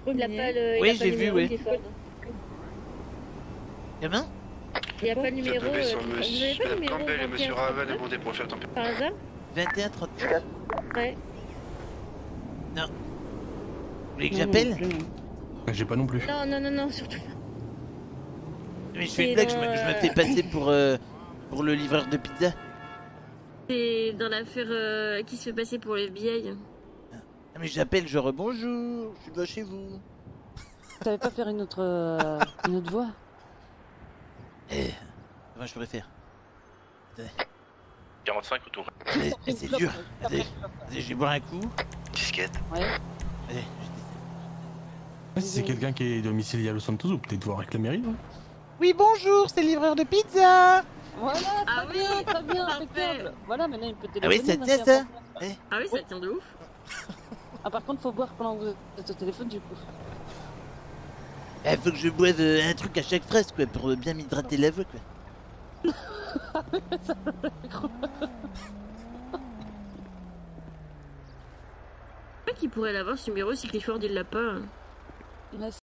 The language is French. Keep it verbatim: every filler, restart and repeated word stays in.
Il a pas le. Oui, j'ai vu, oui. Gamin? Il n'y a pas le numéro. Vous avez euh, monsieur vous avez pas le Madame numéro Campbell et monsieur vingt et un Raval trente-neuf, demandé pour faire température. par hasard? vingt et un trente-neuf. Ouais. Non. Vous voulez que j'appelle? J'ai pas non plus. Non, non, non, non, surtout pas. Mais je fais une C'est blague, je dans, me, je me euh, fais passer pour, euh, pour le livreur de pizza. C'est dans l'affaire euh, qui se fait passer pour le F B I. Ah, mais j'appelle, je rebonjour, je suis devant chez vous. Tu savais pas faire une autre, euh, une autre voix? Eh, comment je pourrais faire? Attendez, quarante-cinq autour. attendez, mais c'est dur. Attendez, attendez, je vais boire un coup. Disquette. Ouais. Attendez, je- Si c'est quelqu'un qui est domicilié à Los Santos, ou peut-être voir avec la mairie, non? Oui, bonjour, c'est le livreur de pizza. Voilà, très Ah oui, bien, très bien, parfait. impeccable. Voilà, maintenant il peut Ah oui, téléphoner. ça tient ça. Eh, Ah oui, ça tient de ouf. Ah, par contre, faut boire pendant que vous êtes au téléphone, du coup. eh, faut que je boive euh, un truc à chaque phrase, quoi, pour euh, bien m'hydrater la voix, quoi. Qui pourrait l'avoir ce numéro si Clifford il l'a pas? Merci.